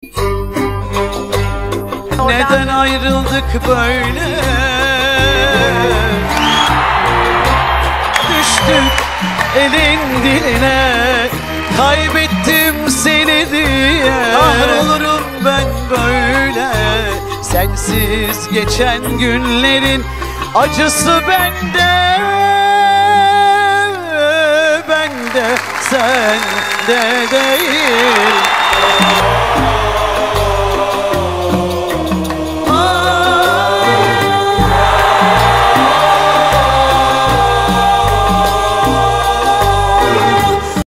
Neden ayrıldık böyle? Düştük elin diline, kaybettim seni diye. Kahrolurum ben böyle, sensiz geçen günlerin acısı bende, bende, sende değil.